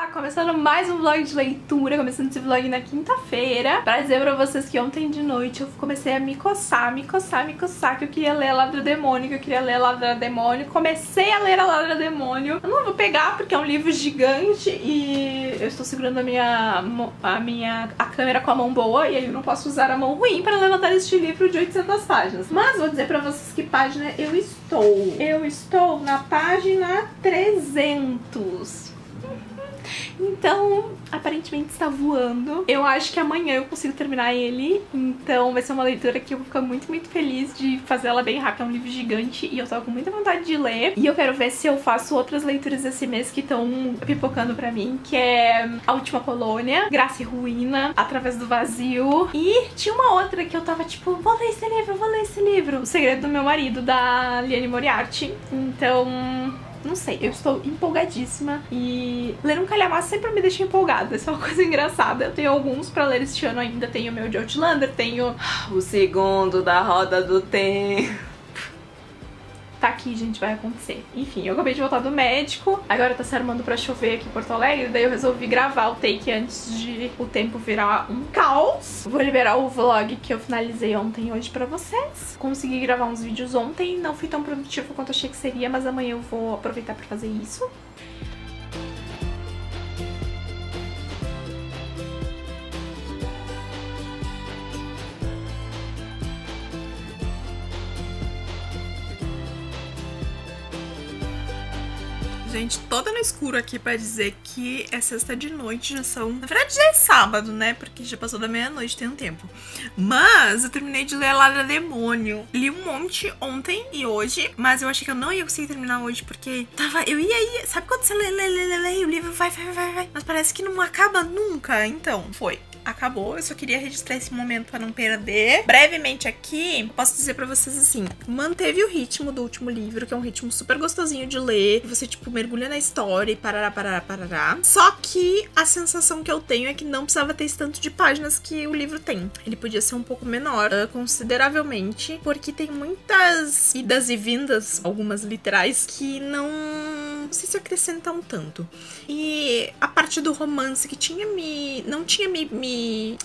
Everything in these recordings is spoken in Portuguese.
Olá! Começando mais um vlog de leitura, começando esse vlog na quinta-feira, pra dizer pra vocês que ontem de noite eu comecei a me coçar, que eu queria ler a Ladra Demônio, comecei a ler a Ladra Demônio. Eu não vou pegar porque é um livro gigante e eu estou segurando a câmera com a mão boa e aí eu não posso usar a mão ruim para levantar este livro de 800 páginas. Mas vou dizer pra vocês que página eu estou. Eu estou na página 300. Então, aparentemente está voando. Eu acho que amanhã eu consigo terminar ele. Então vai ser uma leitura que eu vou ficar muito feliz de fazer ela bem rápida. É um livro gigante e eu tô com muita vontade de ler. E eu quero ver se eu faço outras leituras esse mês que estão pipocando pra mim, que é A Última Colônia, Graça e Ruína, Através do Vazio. E tinha uma outra que eu tava tipo, vou ler esse livro. O Segredo do Meu Marido, da Liane Moriarty. Então... não sei, eu estou empolgadíssima e ler um calhamaço sempre me deixa empolgada, isso é uma coisa engraçada. Eu tenho alguns pra ler este ano ainda, tenho o meu de Outlander, tenho o segundo da Roda do Tempo. Tá aqui, gente, vai acontecer. Enfim, eu acabei de voltar do médico, agora tá se armando pra chover aqui em Porto Alegre, daí eu resolvi gravar o take antes de o tempo virar um caos. Vou liberar o vlog que eu finalizei ontem e hoje pra vocês. Consegui gravar uns vídeos ontem, não fui tão produtivo quanto achei que seria, mas amanhã eu vou aproveitar pra fazer isso. Gente, toda no escuro aqui pra dizer que é sexta de noite, já são... na verdade já é sábado, né? Porque já passou da meia-noite, tem um tempo. Mas eu terminei de ler a Ladra Demônio. Li um monte ontem e hoje, mas eu achei que eu não ia conseguir terminar hoje, porque eu ia... sabe quando você lê, e o livro vai, mas parece que não acaba nunca. Então, foi. Acabou, eu só queria registrar esse momento pra não perder. Brevemente aqui, posso dizer pra vocês assim, manteve o ritmo do último livro, que é um ritmo super gostosinho de ler, você tipo mergulha na história e parará. Só que a sensação que eu tenho é que não precisava ter esse tanto de páginas que o livro tem. Ele podia ser um pouco menor, consideravelmente, porque tem muitas idas e vindas, algumas literais, que não sei se acrescentam tanto. E a parte do romance que não tinha me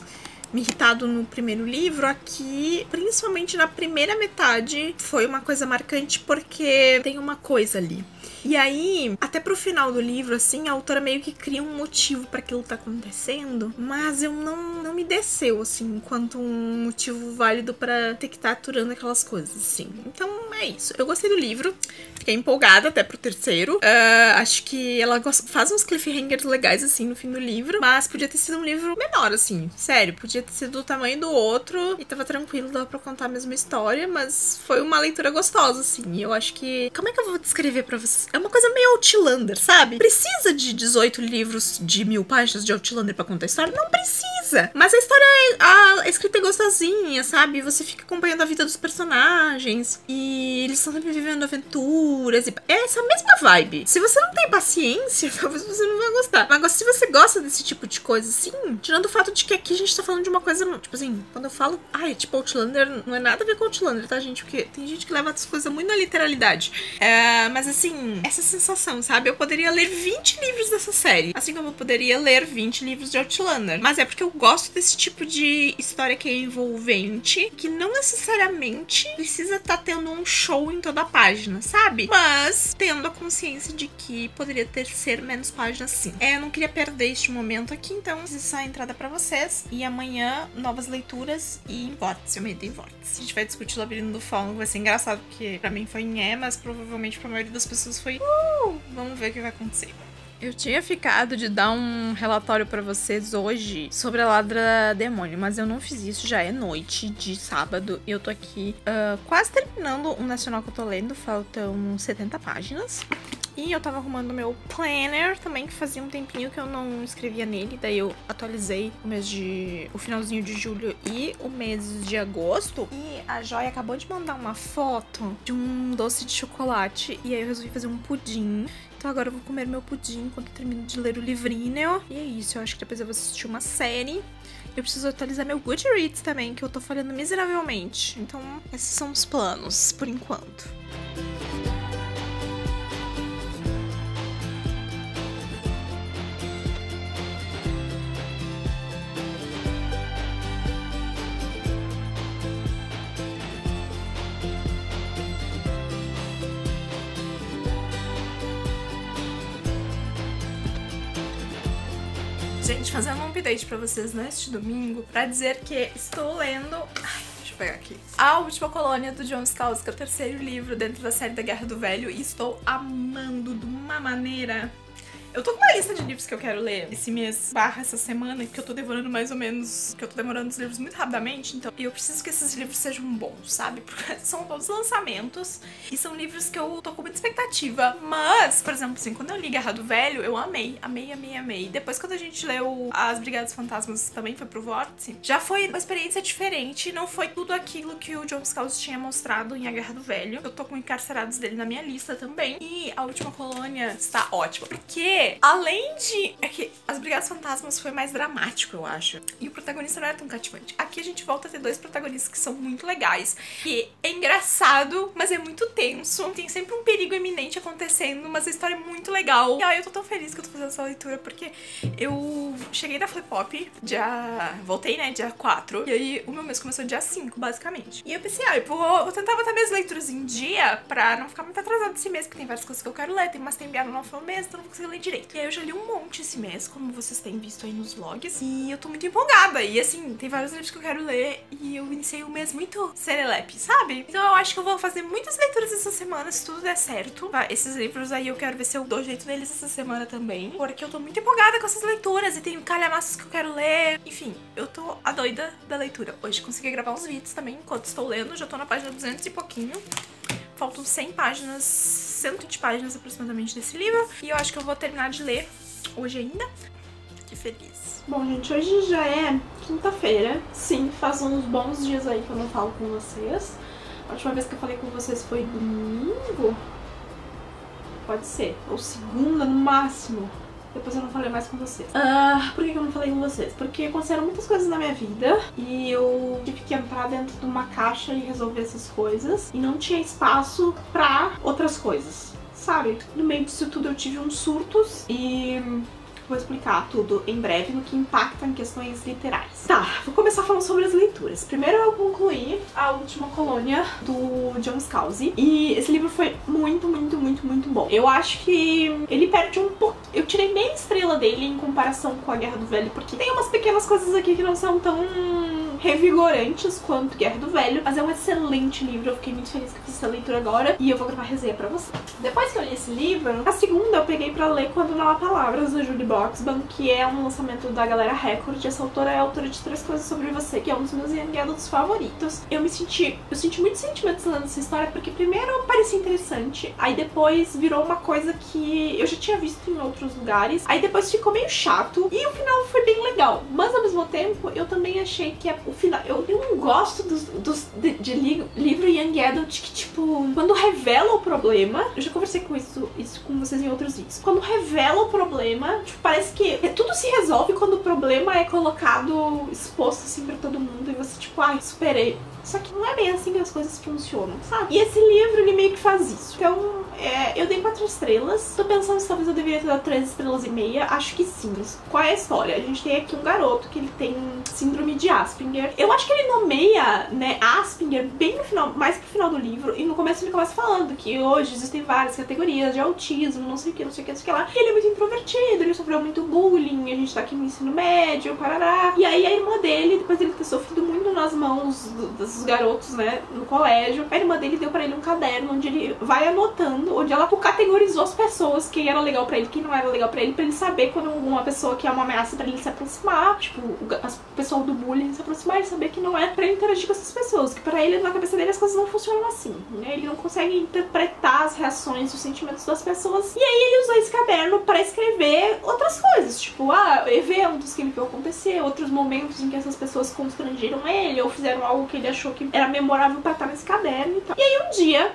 irritado no primeiro livro, aqui, principalmente na primeira metade, foi uma coisa marcante porque tem uma coisa ali. E aí, até pro final do livro, assim, a autora meio que cria um motivo pra aquilo tá acontecendo, mas eu não me desceu, assim, enquanto um motivo válido pra ter que estar aturando aquelas coisas, assim. Então, é isso. Eu gostei do livro, fiquei empolgada até pro terceiro. Acho que ela faz uns cliffhangers legais, assim, no fim do livro, mas podia ter sido um livro menor, assim, sério. Podia ter sido do tamanho do outro e tava tranquilo, dava pra contar a mesma história, mas foi uma leitura gostosa, assim. E eu acho que... como é que eu vou descrever pra vocês? É uma coisa meio Outlander, sabe? Precisa de 18 livros de 1000 páginas de Outlander pra contar a história? Não precisa! Mas a história, a escrita é gostosinha, sabe? Você fica acompanhando a vida dos personagens e eles estão sempre vivendo aventuras e é essa mesma vibe. Se você não tem paciência, talvez você não vai gostar. Mas se você gosta desse tipo de coisa, assim, tirando o fato de que aqui a gente tá falando de uma coisa, tipo assim, quando eu falo, tipo Outlander, não é nada a ver com Outlander, tá, gente? Porque tem gente que leva as coisas muito na literalidade. Mas assim, essa sensação, sabe? Eu poderia ler 20 livros dessa série, assim como eu poderia ler 20 livros de Outlander. Mas é porque eu gosto desse tipo de história que é envolvente, que não necessariamente precisa estar tendo um show em toda a página, sabe? Mas tendo a consciência de que poderia ser menos páginas, sim. Eu não queria perder este momento aqui, então essa é a entrada pra vocês. E amanhã, novas leituras e em vórtice, eu medo em vórtice. A gente vai discutir o Labirinto do Fauno, vai ser engraçado, porque pra mim foi mas provavelmente pra maioria das pessoas foi vamos ver o que vai acontecer. Eu tinha ficado de dar um relatório pra vocês hoje sobre a Ladra Demônio, mas eu não fiz isso, já é noite de sábado e eu tô aqui quase terminando um nacional que eu tô lendo, faltam 70 páginas. E eu tava arrumando meu planner também, que fazia um tempinho que eu não escrevia nele. Daí eu atualizei o finalzinho de julho e o mês de agosto. E a Joia acabou de mandar uma foto de um doce de chocolate. E aí eu resolvi fazer um pudim. Então agora eu vou comer meu pudim enquanto eu termino de ler o livrinho. E é isso, eu acho que depois eu vou assistir uma série. Eu preciso atualizar meu Goodreads também, que eu tô falhando miseravelmente. Então esses são os planos, por enquanto. Gente, fazendo um update pra vocês neste domingo, pra dizer que estou lendo... Ai, deixa eu pegar aqui. A Última Colônia, do John Scalzi, que é o terceiro livro dentro da série da Guerra do Velho, e estou amando de uma maneira... Eu tô com uma lista de livros que eu quero ler esse mês, essa semana, que eu tô devorando mais ou menos, que eu tô demorando os livros muito rapidamente, então eu preciso que esses livros sejam bons, sabe? Porque são todos lançamentos e são livros que eu tô com muita expectativa, mas, por exemplo, assim, quando eu li Guerra do Velho, eu amei. Depois, quando a gente leu As Brigadas Fantasmas, também foi pro Vórtice, já foi uma experiência diferente, não foi tudo aquilo que o John Scalzi tinha mostrado em A Guerra do Velho. Eu tô com Encarcerados dele na minha lista também, e A Última Colônia está ótima, porque além de... É que As Brigadas Fantasmas foi mais dramático, eu acho. E o protagonista não era tão cativante. Aqui a gente volta a ter dois protagonistas que são muito legais. E é engraçado, mas é muito tenso. Tem sempre um perigo iminente acontecendo, mas a história é muito legal. E eu tô tão feliz que eu tô fazendo essa leitura, porque eu cheguei da Flipop voltei, né, dia 4. E aí o meu mês começou dia 5, basicamente. E eu pensei, eu vou tentar botar minhas leituras em dia pra não ficar muito atrasado esse mês, porque tem várias coisas que eu quero ler. Tem umas que tem enviado no novo mês, então eu não vou conseguir ler direito. E aí eu já li um monte esse mês, como vocês têm visto aí nos vlogs. E eu tô muito empolgada. E assim, tem vários livros que eu quero ler. E eu iniciei o mês muito serelepe, sabe? Então eu acho que eu vou fazer muitas leituras essa semana, se tudo der certo. Esses livros aí eu quero ver se eu dou jeito neles essa semana também. Porque eu tô muito empolgada com essas leituras. E tem calhamaços que eu quero ler. Enfim, eu tô a doida da leitura. Hoje consegui gravar uns vídeos também enquanto estou lendo. Já tô na página 200 e pouquinho. Faltam 100 páginas, 120 páginas aproximadamente desse livro. E eu acho que eu vou terminar de ler hoje ainda. Que feliz. Bom, gente, hoje já é quinta-feira. Sim, faz uns bons dias aí que eu não falo com vocês. A última vez que eu falei com vocês foi domingo? Pode ser. Ou segunda, no máximo. Depois eu não falei mais com vocês. Por que eu não falei com vocês? Porque aconteceram muitas coisas na minha vida e eu tive que entrar dentro de uma caixa e resolver essas coisas. E não tinha espaço pra outras coisas, sabe? No meio disso tudo eu tive uns surtos e... vou explicar tudo em breve no que impacta em questões literárias. Tá, vou começar falando sobre as leituras. Primeiro eu concluí A Última Colônia, do John Scalzi. E esse livro foi muito bom. Eu acho que ele perde um pouco... Eu tirei meia estrela dele em comparação com A Guerra do Velho, porque tem umas pequenas coisas aqui que não são tão revigorantes quanto Guerra do Velho, mas é um excelente livro. Eu fiquei muito feliz que eu fiz essa leitura agora e eu vou gravar resenha pra você. Depois que eu li esse livro, a segunda eu peguei pra ler Quando Não Há Palavras, da Julie Boxbaum, que é um lançamento da Galera Record. Essa autora é autora de 3 Coisas Sobre Você, que é um dos meus young adults favoritos. Eu senti muitos sentimentos lendo essa história, porque primeiro parecia interessante, aí depois virou uma coisa que eu já tinha visto em outros lugares, aí depois ficou meio chato, e o final foi bem legal, mas ao mesmo tempo eu também achei que o final... Eu não gosto de livro young adult que, tipo, quando revela o problema... Eu já conversei com isso com vocês em outros vídeos. Quando revela o problema, tipo, parece que tudo se resolve quando o problema é colocado, exposto assim pra todo mundo, e você, tipo, superei. Só que não é bem assim que as coisas funcionam, sabe? E esse livro, ele meio que faz isso. Então, eu dei 4 estrelas. Tô pensando se talvez eu deveria ter dado 3 estrelas e meia. Acho que sim. Qual é a história? A gente tem aqui um garoto que ele tem síndrome de Asperger. Eu acho que ele nomeia, né, Asperger bem no final, mais pro final do livro. E no começo ele começa falando que hoje existem várias categorias de autismo, não sei o que lá. E ele é muito introvertido, ele sofreu muito bullying, a gente tá aqui no ensino médio, parará. E aí a irmã dele, depois dele ter sofrido muito nas mãos dos garotos, né, no colégio, a irmã dele deu pra ele um caderno onde ele vai anotando, onde ela categorizou as pessoas, quem era legal pra ele, quem não era legal pra ele saber quando uma pessoa que é uma ameaça pra ele se aproximar, tipo, o pessoal do bullying se aproximar e saber que não é pra ele interagir com essas pessoas, que pra ele, na cabeça dele, as coisas não funcionam assim, né, ele não consegue interpretar as reações, os sentimentos das pessoas, e aí ele usou esse caderno pra escrever outras coisas, tipo, eventos que ele viu acontecer, outros momentos em que essas pessoas constrangiram ele, ou fizeram algo que ele achou que era memorável pra estar nesse caderno e tal. E aí um dia,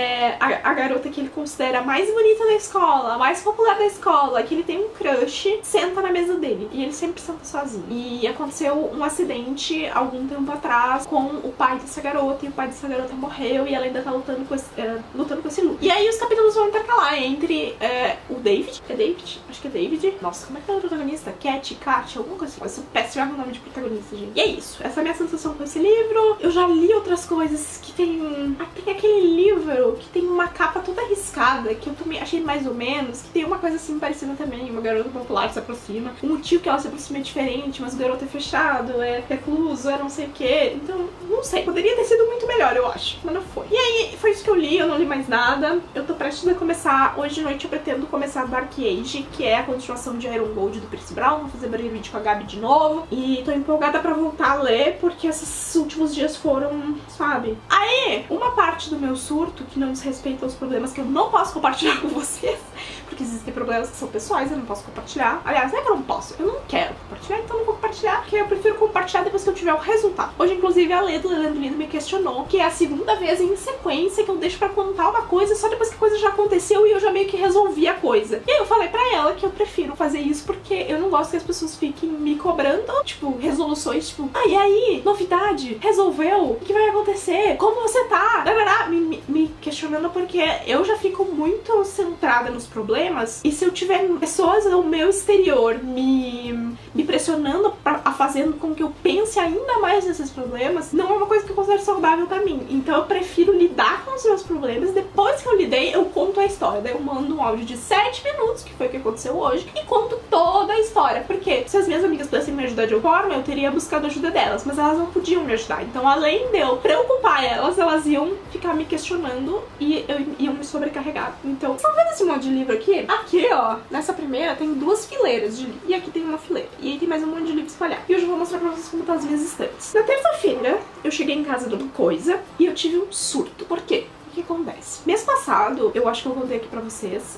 a garota que ele considera a mais bonita da escola, a mais popular da escola, que ele tem um crush, senta na mesa dele. E ele sempre senta sozinho. E aconteceu um acidente algum tempo atrás com o pai dessa garota, e o pai dessa garota morreu, e ela ainda tá lutando com esse luto. E aí os capítulos vão intercalar entre o David. É David? Acho que é David. Nossa, como é que é o protagonista? Cat, alguma coisa assim. Eu sou péssima no nome de protagonista, gente. E é isso. Essa é a minha sensação com esse livro. Eu já li outras coisas que tem aquele livro que tem uma capa toda arriscada, que eu também achei mais ou menos, que tem uma coisa assim parecida também, uma garota popular se aproxima, o motivo que ela se aproxima é diferente, mas o garoto é fechado, é recluso, é não sei o que, então, não sei, poderia ter sido muito melhor, eu acho, mas não foi. E aí, foi isso que eu li, eu não li mais nada, eu tô prestes a começar, hoje de noite eu pretendo começar Dark Age, que é a continuação de Iron Gold do Percy Brown, vou fazer barulho vídeo com a Gabi de novo, e tô empolgada pra voltar a ler, porque esses últimos dias foram, sabe? Aí, uma parte do meu surto, que não diz respeito aos problemas que eu não posso compartilhar com vocês, porque existem problemas que são pessoais, eu não posso compartilhar. Aliás, não é que eu não posso, eu não quero compartilhar, então eu não vou compartilhar, porque eu prefiro compartilhar depois que eu tiver o resultado. Hoje, inclusive, a Lê do Leandro Lindo me questionou, que é a segunda vez em sequência que eu deixo pra contar uma coisa só depois que a coisa já aconteceu e eu já meio que resolvi a coisa. E aí eu falei pra ela que eu prefiro fazer isso porque eu não gosto que as pessoas fiquem me cobrando, tipo, resoluções, tipo, ah, e aí? Novidade? Resolveu? O que vai acontecer? Como você tá? Me questionando porque eu já fico muito centrada nos problemas, e se eu tiver pessoas ao meu exterior me pressionando fazendo com que eu pense ainda mais nesses problemas, não é uma coisa que eu considero saudável pra mim. Então eu prefiro lidar com os meus problemas, depois que eu lidei, eu conto a história. Daí eu mando um áudio de 7 minutos, que foi o que aconteceu hoje, e conto toda a história. Porque se as minhas amigas pudessem me ajudar de alguma forma, eu teria buscado a ajuda delas, mas elas não podiam me ajudar. Então, além de eu preocupar elas iam ficar me questionando e iam me sobrecarregar. Então, vocês estão vendo esse monte de livro aqui? Aqui, ó, nessa primeira tem 2 fileiras de livro, e aqui tem uma fileira. E aí tem mais um monte de livro espalhado. E hoje eu vou mostrar pra vocês como tá as minhas estantes. Na terça-feira, eu cheguei em casa de uma coisa e eu tive um surto. Por quê? O que acontece? Mês passado, eu acho que eu contei aqui pra vocês,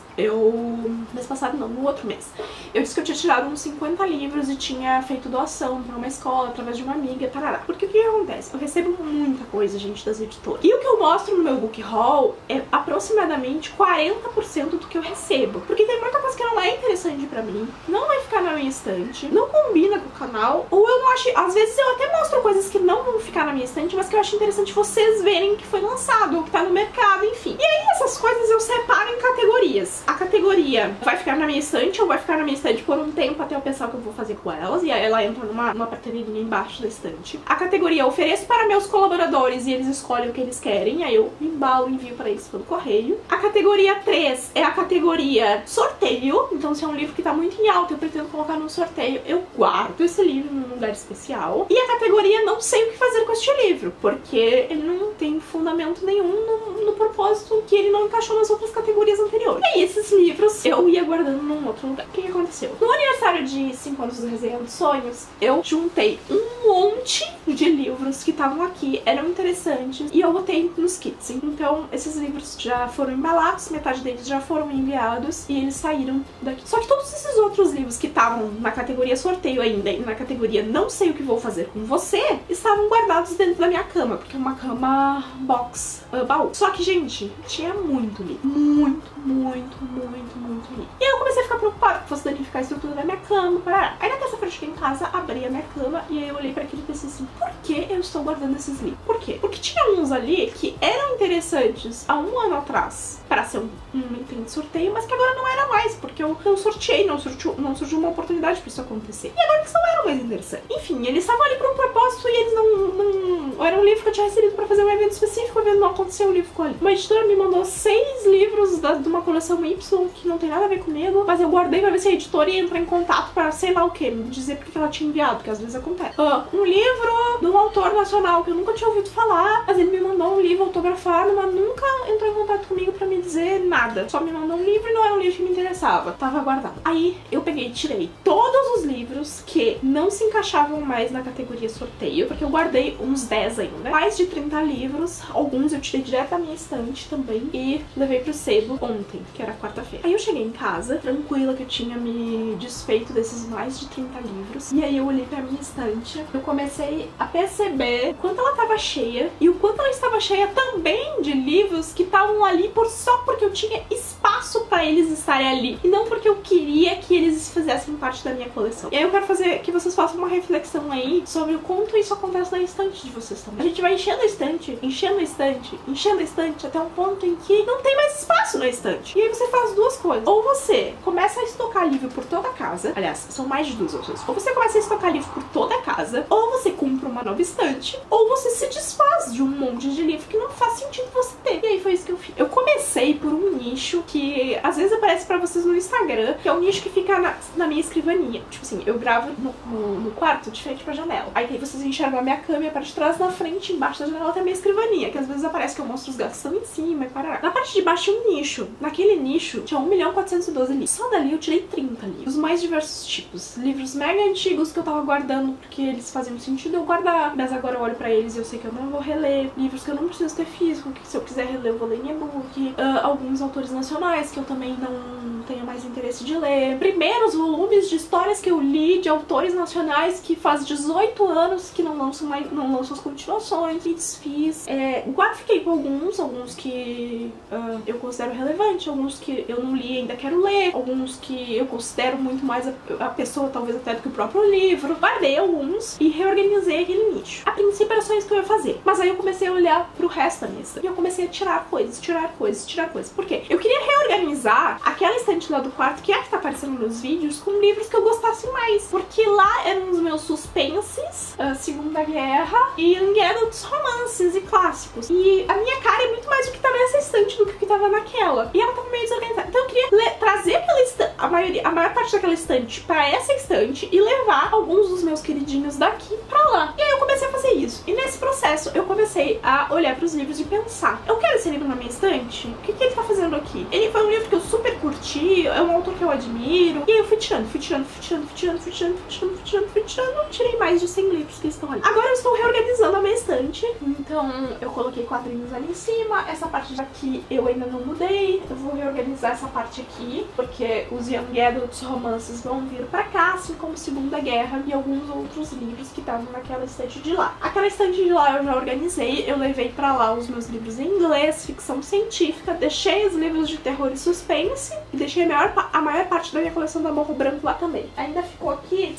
mês passado não, no outro mês, eu disse que eu tinha tirado uns 50 livros e tinha feito doação pra uma escola, através de uma amiga, tarará. Porque o que acontece? Eu recebo muita coisa, gente, das editoras. E o que eu mostro no meu book haul é aproximadamente 40% do que eu recebo. Porque tem muita coisa que não é interessante pra mim, não vai ficar na minha estante, não combina com o canal, ou eu não acho... Às vezes eu até mostro coisas que não vão ficar na minha estante, mas que eu acho interessante vocês verem que foi lançado, ou que tá no mercado, enfim. E aí essas coisas eu separo em categorias. A categoria vai ficar na minha estante, ou vai ficar na minha estante por um tempo até eu pensar o que eu vou fazer com elas, e aí ela entra numa prateleirinha embaixo da estante. A categoria ofereço para meus colaboradores e eles escolhem o que eles querem, aí eu embalo e envio para eles pelo correio. A categoria 3 é a categoria sorteio, então se é um livro que tá muito em alta, eu pretendo colocar num sorteio, eu guardo esse livro num lugar especial. E a categoria não sei o que fazer com este livro, porque ele não tem fundamento nenhum no propósito que ele não encaixou nas outras categorias anteriores. E aí, esses livros eu ia guardando num outro lugar. O que aconteceu? No aniversário de 5 anos do Resenha dos Sonhos, eu juntei um monte de livros que estavam aqui, eram interessantes, e eu botei nos kits. Então, esses livros já foram embalados, metade deles já foram enviados, e eles saíram daqui. Só que todos esses outros livros que estavam na categoria sorteio ainda, e na categoria não sei o que vou fazer com você, estavam guardados dentro da minha cama, porque é uma cama box, baú. Só que, gente, tinha muito livro. Muito livro. E aí eu comecei a ficar preocupada que fosse danificar a estrutura da minha cama, parará. Aí na terça-feira eu cheguei em casa, abri a minha cama e aí eu olhei pra aquilo e pensei assim, por que eu estou guardando esses livros? Por quê? Porque tinha uns ali que eram interessantes há 1 ano atrás para ser um item de sorteio, mas que agora não era mais, porque eu sorteei, não surgiu uma oportunidade pra isso acontecer. E agora eles não eram mais interessantes. Enfim, eles estavam ali por um propósito e eles não... Era um livro que eu tinha recebido pra fazer um evento específico, o evento não aconteceu, o livro ficou ali. Uma editora me mandou 6 livros de uma coleção Y que não tem nada a ver comigo, mas eu guardei pra ver se a editora ia entrar em contato pra sei lá o que, me dizer porque ela tinha enviado, porque às vezes acontece. Um livro de um autor nacional que eu nunca tinha ouvido falar, mas ele me mandou um livro autografado, mas nunca entrou em contato comigo pra me dizer nada. Só me mandou um livro e não era um livro que me interessava. Tava guardado. Aí eu peguei e tirei todos os livros que não se encaixavam mais na categoria sorteio, porque eu guardei uns 10 ainda. Mais de 30 livros, alguns eu tirei direto da minha estante também e levei pro sebo ontem, que era quarta-feira. Aí eu cheguei em casa, tranquila, que eu tinha me desfeito desses mais de 30 livros. E aí eu olhei pra minha estante, eu comecei a perceber o quanto ela tava cheia e o quanto ela estava cheia também de livros que estavam ali só porque eu tinha espaço pra eles estarem ali e não porque eu queria que eles fizessem parte da minha coleção. coleção. E aí eu quero fazer que vocês façam uma reflexão aí sobre o quanto isso acontece na estante de vocês também. A gente vai enchendo a estante, enchendo a estante, enchendo a estante até um ponto em que não tem mais espaço na estante. E aí você faz duas coisas. Ou você começa a estocar livro por toda a casa. Aliás, são mais de duas opções. Ou você começa a estocar livro por toda a casa, ou você compra uma nova estante, ou você se desfaz de um monte de livro que não faz sentido você ter. E aí foi isso que eu fiz. Eu comecei por um nicho que às vezes aparece pra vocês no Instagram, que é um nicho que fica na minha escrivaninha. Tipo assim, eu gravo no quarto, de frente pra janela. Aí vocês enxergam a minha cama e a parte de trás, na frente, embaixo da janela tem a minha escrivaninha, que às vezes aparece que eu mostro os gatos que estão em cima e parará. Na parte de baixo tinha um nicho. Naquele nicho tinha 1.412.000 livros. Só dali eu tirei 30 livros. Os mais diversos tipos. Livros mega antigos que eu tava guardando porque eles faziam sentido eu guardar. Mas agora eu olho pra eles e eu sei que eu não vou reler. Livros que eu não preciso ter físico, que se eu quiser reler eu vou ler em e-book. Alguns autores nacionais que eu também não tenho mais interesse de ler. Primeiros volumes de histórias que eu li de autores nacionais que faz 18 anos que não lançam as continuações. Me desfiz. Fiquei com alguns que eu considero relevante, alguns que eu não li e ainda quero ler, alguns que eu considero muito mais a pessoa, talvez até do que o próprio livro. Guardei alguns e reorganizei aquele nicho. A princípio era só isso que eu ia fazer, mas aí eu comecei a olhar pro resto da mesa e eu comecei a tirar coisas. Por quê? Eu queria reorganizar aquela estante lá do quarto, que é a que tá aparecendo nos vídeos, com livros que eu gostasse mais, porque lá eram os meus suspenses, Segunda Guerra e Young Adults, romances e clássicos. E a minha cara é muito mais do que tá nessa estante do que o que tava naquela. E ela tava meio desorganizada. Então eu queria trazer a maior parte daquela estante pra essa estante e levar alguns dos meus queridinhos daqui pra lá. E aí eu comecei a fazer isso. E nesse processo eu comecei a olhar pros livros e pensar: eu quero esse livro na minha estante? O que ele tá fazendo aqui? Ele foi um livro que eu super curti, é um autor que eu admiro. E aí eu fui tirando. Tirei mais de 100 livros que estão ali. Agora eu estou reorganizando a minha estante. Então eu coloquei quadrinhos ali em cima. Essa parte daqui eu ainda não mudei. Eu vou reorganizar essa parte aqui, porque os Young Adults romances vão vir pra cá, assim como Segunda Guerra e alguns outros livros que estavam naquela estante de lá. Aquela estante de lá eu já organizei. Eu levei pra lá os meus livros em inglês, ficção científica, deixei os livros de terror e suspense e deixei a maior parte da minha coleção da Morro Branco lá também. Ainda ficou aqui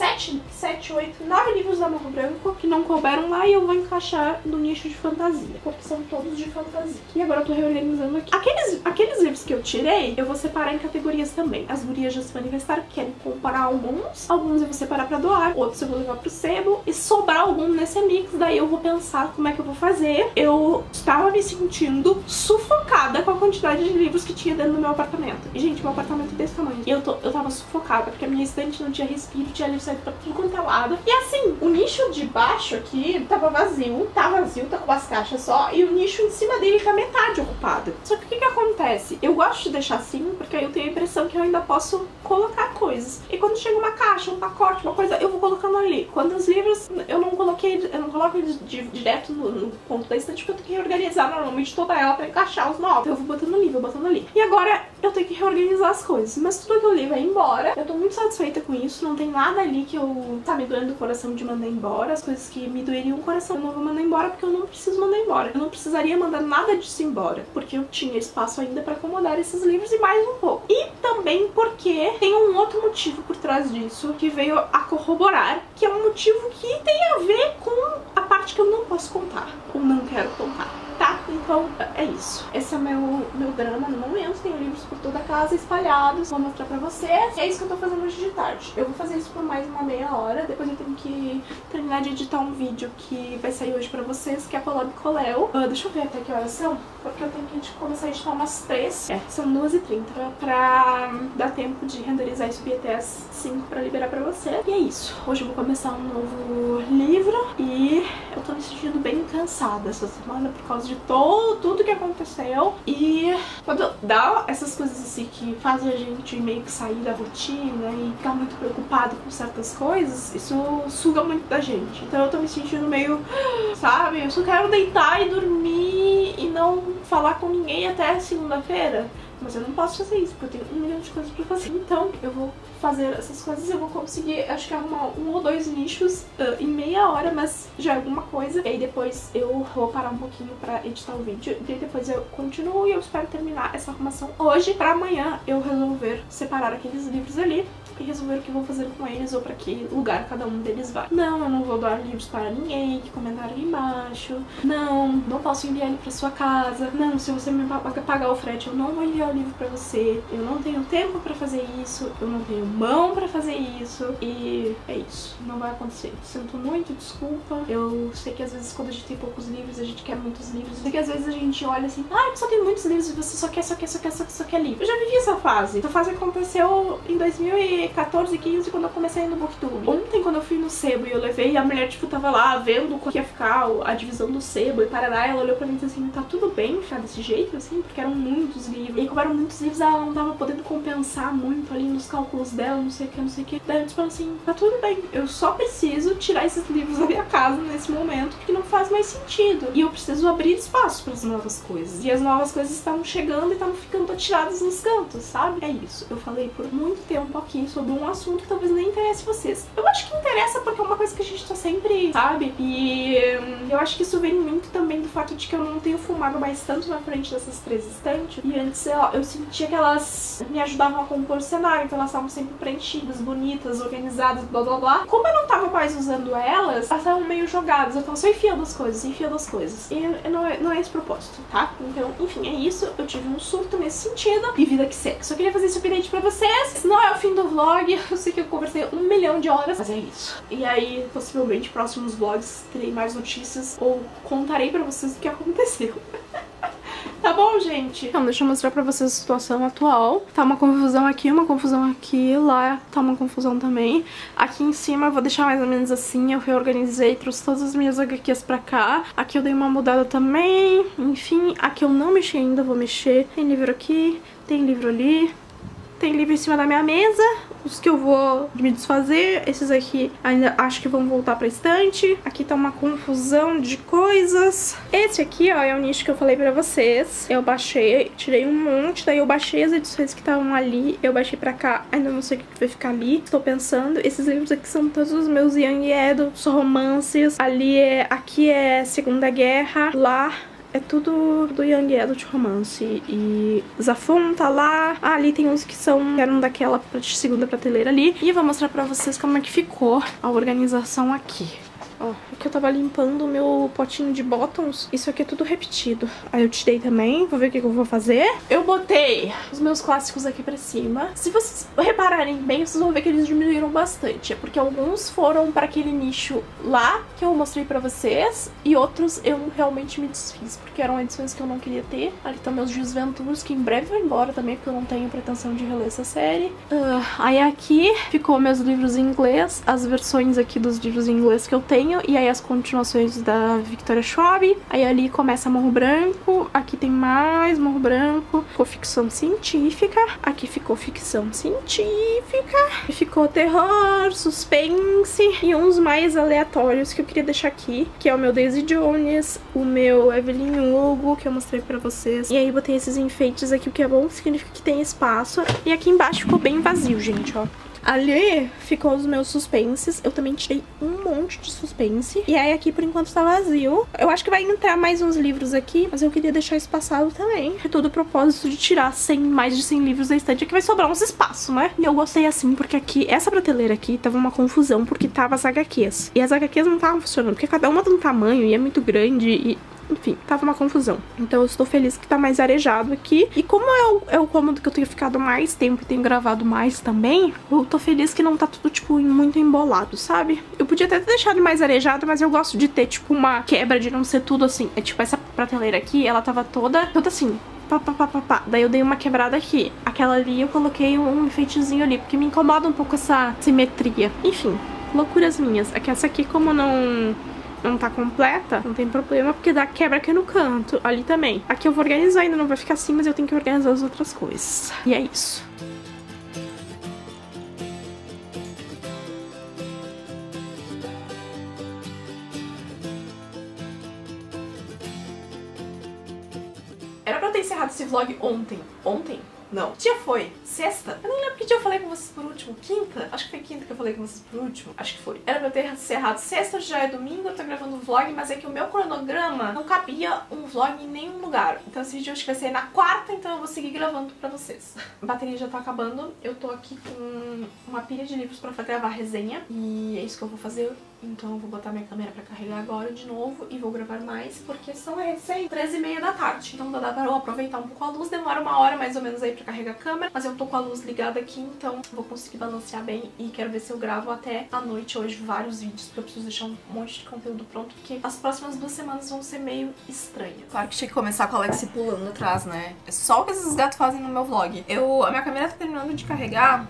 7, 8, 9 livros da Morro Branco que não couberam lá e eu vou encaixar no nicho de fantasia, porque são todos de fantasia. E agora eu tô reorganizando aqui. Aqueles livros que eu tirei, eu vou separar em categorias também. As gurias já se manifestaram que querem comprar alguns eu vou separar pra doar, outros eu vou levar pro sebo e sobrar algum nesse mix, daí eu vou pensar como é que eu vou fazer. Eu estava me sentindo sufocada com a quantidade de livros que tinha dentro do meu apartamento. E, gente, meu apartamento é desse tamanho. E eu tava sufocada, porque a minha estante não tinha respiro, tinha livro saindo pra tudo quanto é lado. E assim, o nicho de baixo aqui tá vazio, tá com as caixas só, e o nicho em cima dele tá metade ocupado. Só que o que acontece? Eu gosto de deixar assim, porque aí eu tenho a impressão que eu ainda posso colocar coisas. E quando chega uma caixa, um pacote, uma coisa, eu vou colocando ali. Quando os livros, eu não coloco eles direto no ponto da estante, porque eu tenho que reorganizar normalmente toda ela pra encaixar os novos. Então eu vou botando ali, vou botando ali. E agora eu tenho que reorganizar as coisas. Mas tudo que eu li vai embora. Eu tô muito satisfeita com isso. Não tem nada ali que tá me doendo o coração de mandar embora. As coisas que me doeriam o coração eu não vou mandar embora, porque eu não preciso mandar embora. Eu não precisaria mandar nada disso embora, porque eu tinha espaço ainda pra acomodar esses livros e mais um pouco. E também porque tem um outro motivo por trás disso, que veio a corroborar, que é um motivo que tem a ver com a parte que eu não posso contar, ou não quero contar. Tá? Então é isso. Esse é o meu drama no momento. Tenho livros por toda a casa espalhados. Vou mostrar pra vocês. E é isso que eu tô fazendo hoje de tarde. Eu vou fazer isso por mais uma meia hora. Depois eu tenho que terminar de editar um vídeo que vai sair hoje pra vocês, que é a collab com o Léo. Deixa eu ver até que horas são, porque eu tenho que começar a editar umas 3. São 2h30 pra dar tempo de renderizar e subir até as 5 pra liberar pra você. E é isso. Hoje eu vou começar um novo livro e eu tô me sentindo bem cansada essa semana por causa de tudo que aconteceu. E quando dá essas coisas assim que fazem a gente meio que sair da rotina e ficar muito preocupado com certas coisas, isso suga muito da gente. Então eu tô me sentindo meio, sabe, eu só quero deitar e dormir e não falar com ninguém até segunda-feira. Mas eu não posso fazer isso, porque eu tenho 1 milhão de coisas pra fazer. Então, eu vou fazer essas coisas, eu vou conseguir, acho que arrumar 1 ou 2 nichos em meia hora, mas já é alguma coisa. E aí depois eu vou parar um pouquinho pra editar o vídeo. E depois eu continuo e eu espero terminar essa arrumação hoje, pra amanhã eu resolver separar aqueles livros ali e resolver o que vou fazer com eles ou pra que lugar cada um deles vai. Não, eu não vou doar livros para ninguém, que comentaram ali embaixo. Não posso enviar ele pra sua casa. Não, se você me pagar o frete, eu não vou enviar o livro pra você. Eu não tenho tempo pra fazer isso, eu não tenho mão pra fazer isso. E é isso, não vai acontecer. Sinto muito, desculpa. Eu sei que às vezes quando a gente tem poucos livros, a gente quer muitos livros. Eu sei que às vezes a gente olha assim, ah, só tem muitos livros e você só quer livro. Eu já vivi essa fase. Essa fase aconteceu em 2014, 15, quando eu comecei no Booktube. Ontem, quando eu fui no sebo e eu levei, a mulher, tipo, tava lá vendo como ia ficar a divisão do sebo e parará, ela olhou pra mim e disse assim, tá tudo bem ficar desse jeito, assim, porque eram muitos livros. E como eram muitos livros, ela não tava podendo compensar muito ali nos cálculos dela, não sei o que, não sei o que. Daí eu disse pra ela assim, tá tudo bem, eu só preciso tirar esses livros da minha casa nesse momento, porque não faz mais sentido. E eu preciso abrir espaço pras novas coisas. E as novas coisas estavam chegando e estavam ficando atiradas nos cantos, sabe? É isso. Eu falei por muito tempo aqui sobre um assunto que talvez nem interesse vocês. Eu acho que interessa porque é uma coisa que a gente tá sempre, sabe? E eu acho que isso vem muito também do fato de que eu não tenho fumado mais tanto na frente dessas 3 estantes. E antes eu sentia que elas me ajudavam a compor o cenário, então elas estavam sempre preenchidas, bonitas, organizadas, blá blá blá. Como eu não tava mais usando elas estavam meio jogadas. Eu tava só enfiando as coisas. E não é esse propósito, tá? Então, enfim, é isso. Eu tive um surto nesse sentido. E vida que segue. Só queria fazer esse update pra vocês. Esse não é o fim do vlog. Eu sei que eu conversei 1 milhão de horas, mas é isso. E aí, possivelmente, próximos vlogs terei mais notícias ou contarei pra vocês o que aconteceu. Tá bom, gente? Então, deixa eu mostrar pra vocês a situação atual. Tá uma confusão aqui, lá tá uma confusão também. Aqui em cima eu vou deixar mais ou menos assim, eu reorganizei, trouxe todas as minhas HQs pra cá. Aqui eu dei uma mudada também, enfim. Aqui eu não mexi ainda, vou mexer. Tem livro aqui, tem livro ali. Tem livro em cima da minha mesa, os que eu vou me desfazer. Esses aqui ainda acho que vão voltar pra estante. Aqui tá uma confusão de coisas. Esse aqui, ó, é o nicho que eu falei pra vocês. Eu baixei, tirei um monte, daí eu baixei as edições que estavam ali. Eu baixei pra cá, ainda não sei o que vai ficar ali. Estou pensando. Esses livros aqui são todos os meus young adults, romances. Aqui é Segunda Guerra, lá é tudo do Young Adult Romance. E Zafon tá lá. Ah, ali tem uns que eram daquela segunda prateleira ali. E eu vou mostrar pra vocês como é que ficou a organização aqui. Ó, aqui eu tava limpando o meu potinho de bottoms. Isso aqui é tudo repetido. Aí eu tirei também, vou ver o que eu vou fazer. Eu botei os meus clássicos aqui pra cima. Se vocês repararem bem, vocês vão ver que eles diminuíram bastante. É porque alguns foram pra aquele nicho lá, que eu mostrei pra vocês. E outros eu realmente me desfiz, porque eram edições que eu não queria ter. Ali estão meus Gilles Ventures, que em breve vão embora também, porque eu não tenho pretensão de reler essa série. Aí aqui ficou meus livros em inglês, as versões aqui dos livros em inglês que eu tenho. E aí as continuações da Victoria Schwab. Aí ali começa Morro Branco. Aqui tem mais Morro Branco. Ficou ficção científica. Aqui ficou ficção científica. E ficou terror, suspense. E uns mais aleatórios que eu queria deixar aqui, que é o meu Daisy Jones, o meu Evelyn Hugo, que eu mostrei pra vocês. E aí botei esses enfeites aqui, o que é bom, significa que tem espaço. E aqui embaixo ficou bem vazio, gente, ó. Ali ficou os meus suspenses. Eu também tirei um monte de suspense. E aí aqui por enquanto tá vazio. Eu acho que vai entrar mais uns livros aqui, mas eu queria deixar espaçado também. É todo o propósito de tirar mais de 100 livros da estante. Aqui vai sobrar uns espaços, né? E eu gostei assim, porque aqui, essa prateleira aqui tava uma confusão, porque tava as HQs. E as HQs não estavam funcionando, porque cada uma tem um tamanho e é muito grande e... Enfim, tava uma confusão. Então eu estou feliz que tá mais arejado aqui. E como é o cômodo que eu tenho ficado mais tempo e tenho gravado mais também, eu tô feliz que não tá tudo, tipo, muito embolado, sabe? Eu podia até ter deixado mais arejado, mas eu gosto de ter, tipo, uma quebra de não ser tudo assim. É tipo, essa prateleira aqui, ela tava toda assim... Pá. Daí eu dei uma quebrada aqui. Aquela ali eu coloquei um enfeitezinho ali, porque me incomoda um pouco essa simetria. Enfim, loucuras minhas. É que essa aqui, como não tá completa, não tem problema, porque dá quebra aqui no canto, ali também. Aqui eu vou organizar, ainda não vai ficar assim, mas eu tenho que organizar as outras coisas. E é isso. Era pra pra eu ter encerrado esse vlog ontem. Ontem? Não. Que dia foi? Sexta? Eu não lembro que dia eu falei com vocês por último. Quinta? Acho que foi quinta que eu falei com vocês por último. Acho que foi. Era pra eu ter encerrado sexta, hoje já é domingo, eu tô gravando um vlog, mas é que o meu cronograma não cabia um vlog em nenhum lugar. Então esse vídeo acho que vai sair na quarta, então eu vou seguir gravando pra vocês. A bateria já tá acabando. Eu tô aqui com uma pilha de livros pra gravar resenha. E é isso que eu vou fazer. Então eu vou botar minha câmera pra carregar agora de novo e vou gravar mais, porque são 13h30 da tarde. Então dá pra eu aproveitar um pouco a luz, demora uma hora mais ou menos aí pra carregar a câmera, mas eu tô com a luz ligada aqui, então vou conseguir balancear bem e quero ver se eu gravo até a noite hoje vários vídeos, porque eu preciso deixar um monte de conteúdo pronto, porque as próximas 2 semanas vão ser meio estranhas. Claro que tinha que começar com a Alexi pulando atrás, né? É só o que esses gatos fazem no meu vlog. A minha câmera tá terminando de carregar.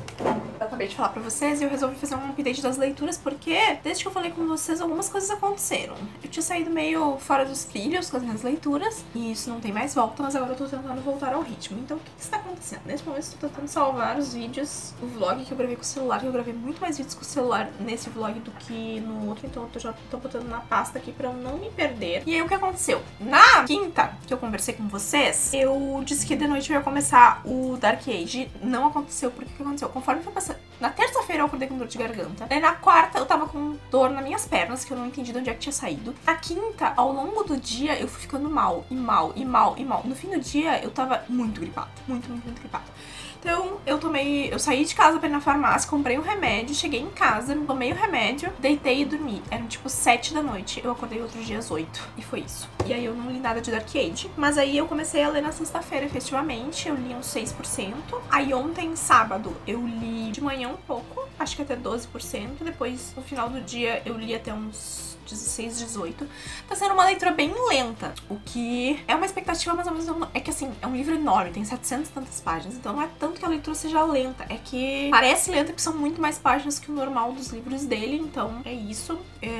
Eu acabei de falar pra vocês e eu resolvi fazer um update das leituras, porque desde que eu falei com vocês, algumas coisas aconteceram. Eu tinha saído meio fora dos trilhos com as minhas leituras, e isso não tem mais volta, mas agora eu tô tentando voltar ao ritmo. Então, o que está acontecendo? Nesse momento, eu tô tentando salvar os vídeos do vlog que eu gravei com o celular, que eu gravei muito mais vídeos com o celular nesse vlog do que no outro, então eu já tô botando na pasta aqui pra eu não me perder. E aí, o que aconteceu? Na quinta, que eu conversei com vocês, eu disse que de noite eu ia começar o Dark Age. Não aconteceu, porque o que aconteceu? Conforme foi passando... Na terça-feira eu acordei com dor de garganta. Aí na quarta eu tava com dor nas minhas pernas, que eu não entendi de onde é que tinha saído. Na quinta, ao longo do dia, eu fui ficando mal, e mal, e mal, e mal. No fim do dia, eu tava muito gripada. Muito gripada. Então, eu saí de casa pra ir na farmácia, comprei um remédio, cheguei em casa, tomei o remédio, deitei e dormi. Eram tipo 7 da noite. Eu acordei outro dia às 8. E foi isso. E aí eu não li nada de Dark Age. Mas aí eu comecei a ler na sexta-feira, efetivamente. Eu li uns 6%. Aí ontem, sábado, eu li de manhã um pouco, acho que até 12%. Depois, no final do dia, eu li até uns 16, 18. Tá sendo uma leitura bem lenta, o que é uma expectativa, mas ao mesmo tempo é que assim, é um livro enorme, tem 700 e tantas páginas, então não é tanto que a leitura seja lenta, é que parece lenta porque são muito mais páginas que o normal dos livros dele, então é isso.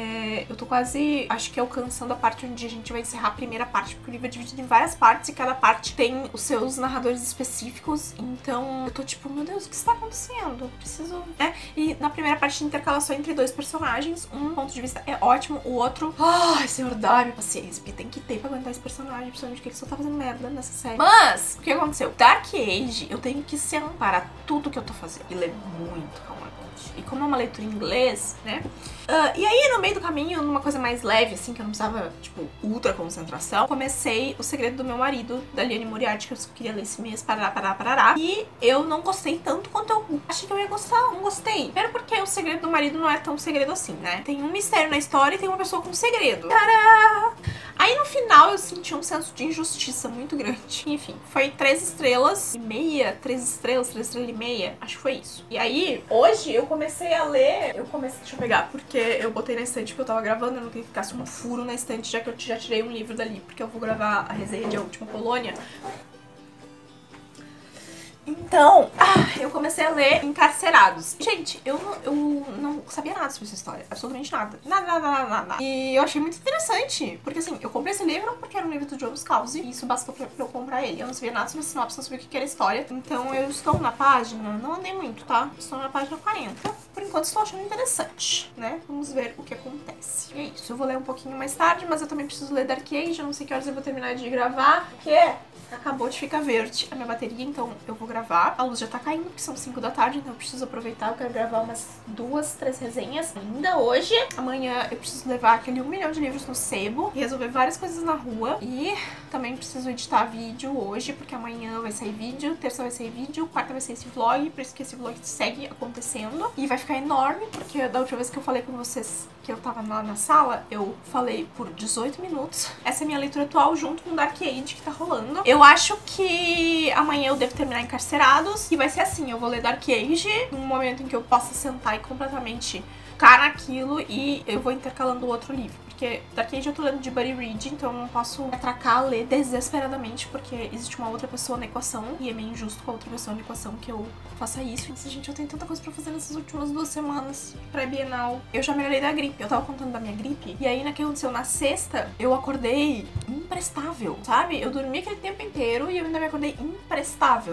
Eu tô quase, acho que alcançando a parte onde a gente vai encerrar a primeira parte, porque o livro é dividido em várias partes e cada parte tem os seus narradores específicos, então eu tô tipo, meu Deus, o que está acontecendo? Preciso... E na primeira parte intercala só entre 2 personagens, um ponto de vista é ótimo, o outro... Ai, senhor, dá-me paciência, porque tem que ter pra aguentar esse personagem, principalmente porque ele só tá fazendo merda nessa série. Mas, o que aconteceu? Dark Age, eu tenho que separar tudo que eu tô fazendo e ler muito calmamente. E como é uma leitura em inglês, né? E aí, no meio do caminho, numa coisa mais leve, assim, que eu não precisava, tipo, ultra concentração, comecei O Segredo do Meu Marido, da Liane Moriarty, que eu queria ler esse mês, parará. E eu não gostei tanto quanto eu achei que eu ia gostar, não gostei. Primeiro porque O Segredo do Marido não é tão segredo assim, né? Tem um mistério na história e tem uma pessoa com um segredo. Tadá! Aí no final eu senti um senso de injustiça muito grande. Enfim, foi 3 estrelas e meia, 3 estrelas e meia, acho que foi isso. E aí, hoje eu comecei a ler, deixa eu pegar, porque eu botei na estante que eu tava gravando, eu não queria que ficasse um furo na estante, já que eu já tirei um livro dali, porque eu vou gravar a resenha de A Última Colônia. Então, eu comecei a ler Encarcerados. Gente, eu não sabia nada sobre essa história. Absolutamente nada. Nada. E eu achei muito interessante. Porque assim, eu comprei esse livro porque era um livro do Joe Scalzi. E isso bastou pra eu comprar ele. Eu não sabia nada sobre a sinopse, não sabia o que era a história. Então eu estou na página, não andei muito, tá? Estou na página 40. Por enquanto estou achando interessante, né? Vamos ver o que acontece. E é isso, eu vou ler um pouquinho mais tarde, mas eu também preciso ler Dark Age. Eu não sei que horas eu vou terminar de gravar, porque acabou de ficar verde a minha bateria, então eu vou gravar. A luz já tá caindo, porque são 5 da tarde, então eu preciso aproveitar. Eu quero gravar umas 2, 3 resenhas ainda hoje. Amanhã eu preciso levar aquele 1 milhão de livros no sebo e resolver várias coisas na rua. E também preciso editar vídeo hoje, porque amanhã vai sair vídeo, terça vai sair vídeo, quarta vai sair esse vlog, por isso que esse vlog segue acontecendo. E vai ficar enorme, porque da última vez que eu falei com vocês que eu tava lá na sala, eu falei por 18 minutos. Essa é a minha leitura atual junto com Dark Age que tá rolando. Eu acho que amanhã eu devo terminar Encarcerados e vai ser assim, eu vou ler Dark Age num momento em que eu possa sentar e completamente focar naquilo e eu vou intercalando outro livro. Porque Dark Age eu tô lendo de Buddy Reed, então eu não posso atracar, ler desesperadamente, porque existe uma outra pessoa na equação e é meio injusto com a outra pessoa na equação que eu faça isso. Mas, gente, eu tenho tanta coisa pra fazer nessas últimas 2 semanas pré-bienal. Eu já melhorei da gripe, eu tava contando da minha gripe, e aí, na que aconteceu na sexta, eu acordei imprestável, sabe? Eu dormi aquele tempo inteiro e eu ainda me acordei imprestável.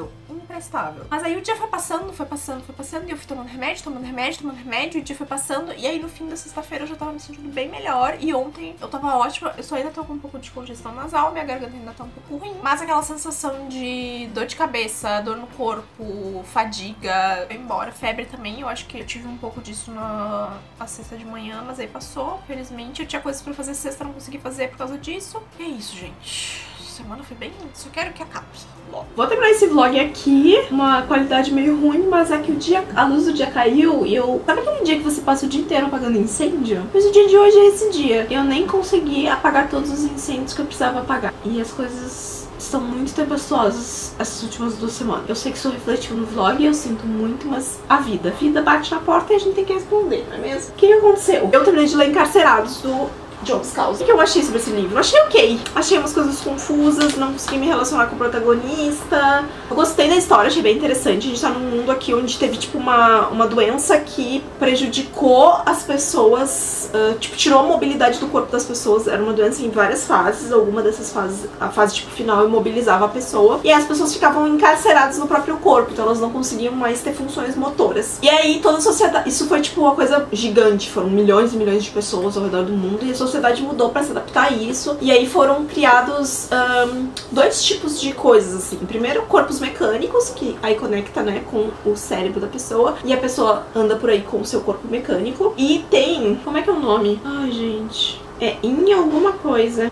imprestável. Mas aí o dia foi passando, e eu fui tomando remédio, e o dia foi passando, e aí no fim da sexta-feira eu já tava me sentindo bem melhor, e ontem eu tava ótima, eu só ainda tô com um pouco de congestão nasal, minha garganta ainda tá um pouco ruim, mas aquela sensação de dor de cabeça, dor no corpo, fadiga, foi embora, febre também, eu acho que eu tive um pouco disso na sexta de manhã, mas aí passou, felizmente, eu tinha coisas pra fazer sexta, não consegui fazer por causa disso, e é isso, gente. Semana foi bem, só quero que acabe. Vou terminar esse vlog aqui, uma qualidade meio ruim, mas é que a luz do dia caiu e eu... Sabe aquele dia que você passa o dia inteiro apagando incêndio? Mas o dia de hoje é esse dia. Eu nem consegui apagar todos os incêndios que eu precisava apagar. E as coisas estão muito tempestuosas essas últimas 2 semanas. Eu sei que isso refletiu no vlog e eu sinto muito, mas a vida bate na porta e a gente tem que responder, não é mesmo? O que aconteceu? Eu terminei de ler Encarcerados, do John Scalzi. O que eu achei sobre esse livro? Eu achei ok. Achei umas coisas confusas, não consegui me relacionar com o protagonista. Eu gostei da história, achei bem interessante. A gente tá num mundo aqui onde teve, tipo, uma doença que prejudicou as pessoas, tipo, tirou a mobilidade do corpo das pessoas. Era uma doença em várias fases. Alguma dessas fases, a fase, tipo, final, imobilizava a pessoa. E aí as pessoas ficavam encarceradas no próprio corpo, então elas não conseguiam mais ter funções motoras. E aí toda a sociedade... Isso foi, tipo, uma coisa gigante. Foram milhões e milhões de pessoas ao redor do mundo e a sociedade mudou pra se adaptar a isso. E aí foram criados 2 tipos de coisas, assim. Primeiro, corpos mecânicos, que aí conecta, né, com o cérebro da pessoa. E a pessoa anda por aí com o seu corpo mecânico. E tem... Como é que é o nome? Ai, gente... É em alguma coisa.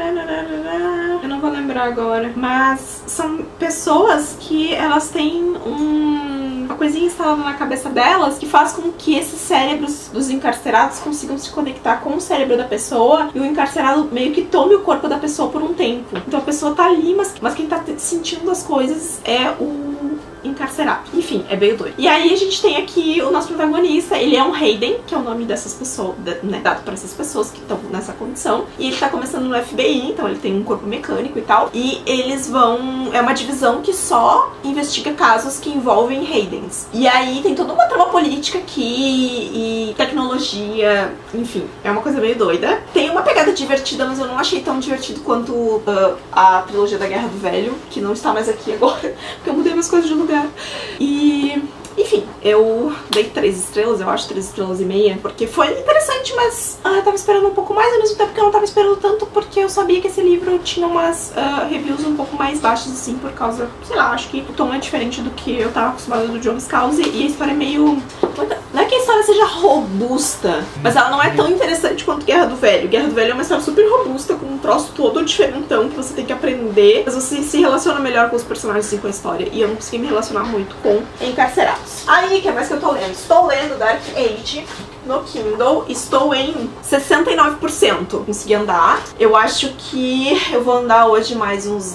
Eu não vou lembrar agora. Mas são pessoas que elas têm uma coisinha instalada na cabeça delas que faz com que esses cérebros dos encarcerados consigam se conectar com o cérebro da pessoa e o encarcerado meio que tome o corpo da pessoa por um tempo. Então a pessoa tá ali, mas quem tá sentindo as coisas é o encarcerado. Enfim, é meio doido. E aí a gente tem aqui o nosso protagonista, ele é um Hayden, que é o nome dessas pessoas, né, dado para essas pessoas que estão nessa condição. E ele tá começando no FBI, então ele tem um corpo mecânico e tal. E eles vão... É uma divisão que só investiga casos que envolvem Haydens. E aí tem toda uma trama política aqui e tecnologia, enfim, é uma coisa meio doida. Tem uma pegada divertida, mas eu não achei tão divertido quanto a trilogia da Guerra do Velho, que não está mais aqui agora, porque eu mudei minhas coisas de lugar. E... Enfim, eu dei 3 estrelas, eu acho, 3 estrelas e meia, porque foi interessante, mas eu tava esperando um pouco mais, ao mesmo tempo que eu não tava esperando tanto, porque eu sabia que esse livro tinha umas reviews um pouco mais baixas, assim, por causa, sei lá, acho que o tom é diferente do que eu tava acostumada do John Scalzi, e a história é meio... Não é que a história seja robusta, mas ela não é tão interessante quanto Guerra do Velho. Guerra do Velho é uma história super robusta, com um troço todo diferentão que você tem que aprender, mas você se relaciona melhor com os personagens e com a história, e eu não consegui me relacionar muito com Encarcerados. Aí, o que mais que eu tô lendo? Estou lendo Dark Age no Kindle, estou em 69%. Consegui andar. Eu acho que eu vou andar hoje mais uns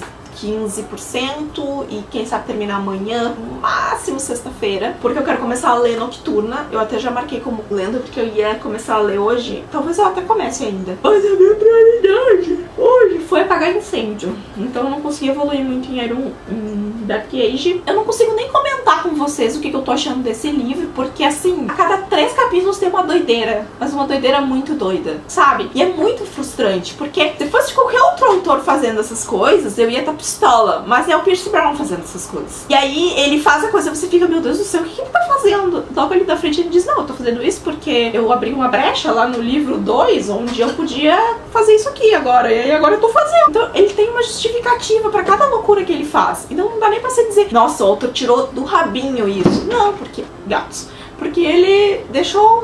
15% e quem sabe terminar amanhã, máximo sexta-feira, porque eu quero começar a ler Nocturna. Eu até já marquei como lendo, porque eu ia começar a ler hoje. Talvez eu até comece ainda. Mas a minha prioridade hoje foi apagar incêndio. Então eu não consegui evoluir muito em Dark Age. Eu não consigo nem comentar com vocês o que eu tô achando desse livro, porque assim, a cada 3 capítulos tem uma doideira, mas uma doideira muito doida, sabe? E é muito frustrante, porque se fosse qualquer outro autor fazendo essas coisas, eu ia estar pistola, mas é o Pierce Brown fazendo essas coisas. E aí ele faz a coisa e você fica, meu Deus do céu, o que ele tá fazendo? Logo ali da frente ele diz, não, eu tô fazendo isso porque eu abri uma brecha lá no livro 2, onde eu podia fazer isso aqui agora, e aí agora eu tô fazendo. Então ele tem uma justificativa pra cada loucura que ele faz. Então não dá nem pra você dizer, nossa, o autor tirou do rabinho isso. Não, porque, gatos, porque ele deixou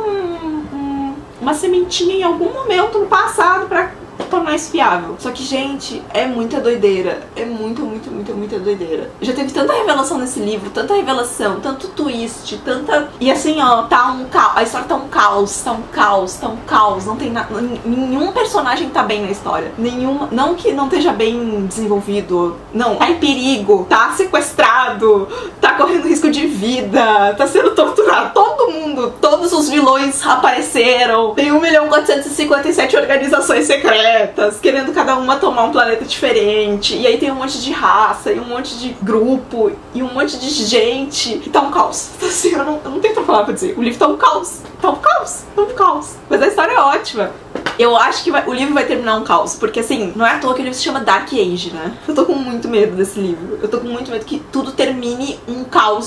uma sementinha em algum momento no passado pra tornar isso viável. Só que, gente, é muita doideira. É muita doideira. Já teve tanta revelação nesse livro, tanta revelação, tanto twist, tanta... E assim, ó, tá um caos. A história tá um caos. Não tem nada... Nenhum personagem tá bem na história. Nenhum... Não que não esteja bem desenvolvido. Não. Tá em perigo. Tá sequestrado. Tá correndo risco de vida. Tá sendo torturado. Todo mundo. Todos os vilões apareceram. Tem 1.457 organizações secretas, querendo cada uma tomar um planeta diferente, e aí tem um monte de raça, e um monte de grupo, e um monte de gente, e tá um caos. Assim, eu não tenho outra palavra pra dizer. O livro tá um caos. Mas a história é ótima. Eu acho que o livro vai terminar um caos, porque assim, não é à toa que o livro se chama Dark Age, né? Eu tô com muito medo desse livro. Eu tô com muito medo que tudo termine um caos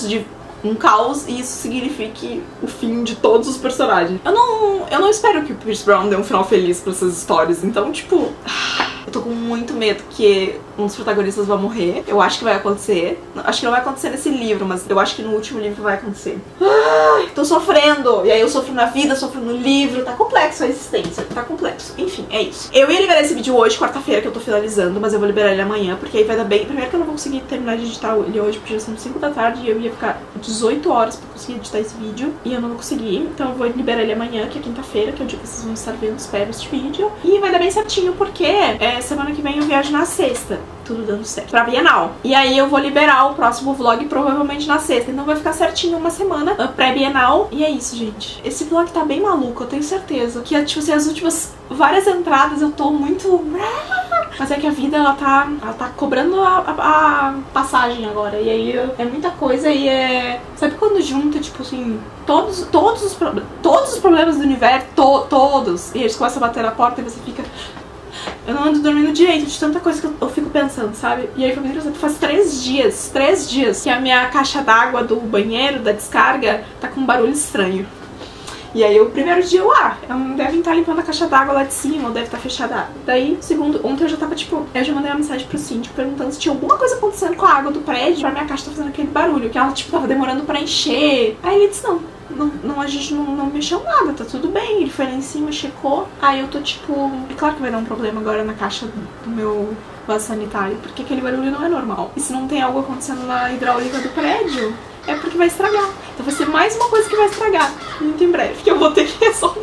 e isso signifique o fim de todos os personagens. Eu não espero que o Pierce Brown dê um final feliz pra essas histórias, então, tipo... Eu tô com muito medo que um dos protagonistas vai morrer. Eu acho que vai acontecer. Acho que não vai acontecer nesse livro, mas eu acho que no último livro vai acontecer. Ai, tô sofrendo. E aí eu sofro na vida, sofro no livro. Tá complexo a existência. Tá complexo. Enfim, é isso. Eu ia liberar esse vídeo hoje, quarta-feira, que eu tô finalizando, mas eu vou liberar ele amanhã, porque aí vai dar bem... Primeiro que eu não vou conseguir terminar de editar ele hoje, porque já são 5 da tarde e eu ia ficar 18 horas pra conseguir editar esse vídeo. E eu não vou conseguir. Então eu vou liberar ele amanhã, que é quinta-feira, que é o dia que vocês vão estar vendo, espero, este vídeo. E vai dar bem certinho, porque semana que vem eu viajo na sexta. Tudo dando certo. Pra Bienal. E aí eu vou liberar o próximo vlog provavelmente na sexta. Então vai ficar certinho uma semana pré-Bienal. E é isso, gente. Esse vlog tá bem maluco, eu tenho certeza. Que, tipo assim, as últimas várias entradas eu tô muito... Mas é que a vida, ela tá cobrando a passagem agora. E aí é muita coisa e é... Sabe quando junta, tipo assim... Todos os problemas do universo, todos. E eles começam a bater na porta e você fica... Eu não ando dormindo direito de tanta coisa que eu fico pensando, sabe? E aí, por exemplo, faz 3 dias que a minha caixa d'água do banheiro, da descarga, tá com um barulho estranho. E aí, o primeiro dia, devem estar limpando a caixa d'água lá de cima, ou deve estar fechada. Daí, ontem eu já tava, tipo, eu já mandei uma mensagem pro síndico perguntando se tinha alguma coisa acontecendo com a água do prédio pra minha caixa tá fazendo aquele barulho, que ela, tipo, tava demorando pra encher. Aí ele disse, não, a gente não mexeu nada, tá tudo bem. Ele foi lá em cima, checou. Aí eu tô tipo... É claro que vai dar um problema agora na caixa do meu vaso sanitário, porque aquele barulho não é normal. E se não tem algo acontecendo na hidráulica do prédio, é porque vai estragar. Então vai ser mais uma coisa que vai estragar muito em breve, que eu vou ter que resolver.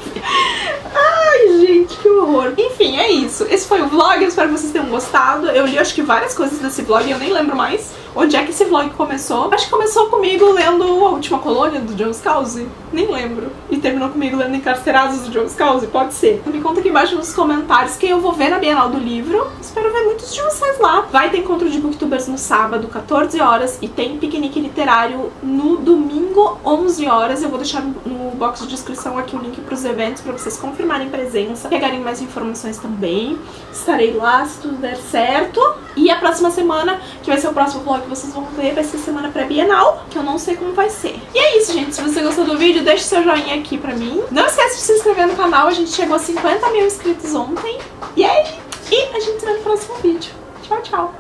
Ai, gente, que horror. Enfim, é isso. Esse foi o vlog, eu espero que vocês tenham gostado. Eu li, acho que várias coisas desse vlog, eu nem lembro mais onde é que esse vlog começou. Acho que começou comigo lendo A Última Colônia, do John Scalzi. Nem lembro. E terminou comigo lendo Encarcerados, do John Scalzi. Pode ser. Me conta aqui embaixo nos comentários quem eu vou ver na Bienal do Livro. Espero ver muitos de vocês lá. Vai ter encontro de booktubers no sábado, 14 horas. E tem piquenique literário no domingo, 11 horas. Eu vou deixar no box de descrição aqui o link pros eventos pra vocês confirmarem presença, pegarem mais informações também. Estarei lá se tudo der certo. E a próxima semana, que vai ser o próximo vlog que vocês vão ver, vai ser semana pré-bienal, que eu não sei como vai ser. E é isso, gente. Se você gostou do vídeo, deixe seu joinha aqui pra mim. Não esquece de se inscrever no canal. A gente chegou a 50 mil inscritos ontem. E aí, a gente se vê no próximo vídeo. Tchau, tchau.